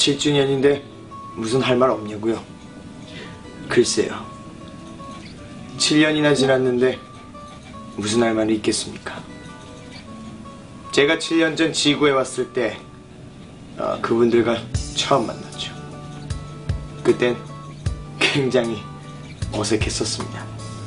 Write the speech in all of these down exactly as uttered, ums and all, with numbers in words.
칠 주년인데 무슨 할 말 없냐고요? 글쎄요. 칠 년이나 지났는데 무슨 할 말이 있겠습니까? 제가 칠 년 전 지구에 왔을 때 어, 그분들과 처음 만났죠. 그땐 굉장히 어색했었습니다.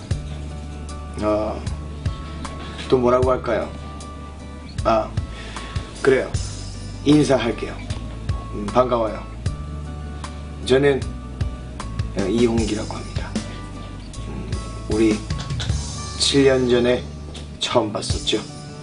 어, 또 뭐라고 할까요? 아, 그래요. 인사할게요. 음, 반가워요. 저는 이홍기라고 합니다. 음, 우리 칠 년 전에 처음 봤었죠.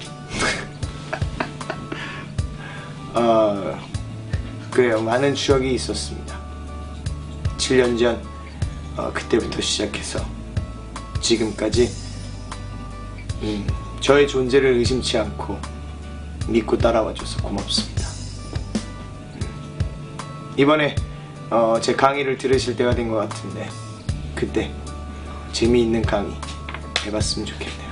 어, 그래요. 많은 추억이 있었습니다. 칠 년 전 어, 그때부터 시작해서 지금까지 음, 저의 존재를 의심치 않고 믿고 따라와줘서 고맙습니다. 음, 이번에 어, 제 강의를 들으실 때가 된 것 같은데 그때 재미있는 강의 해봤으면 좋겠네요.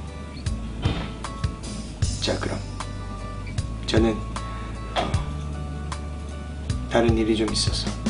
자, 그럼 저는 어, 다른 일이 좀 있어서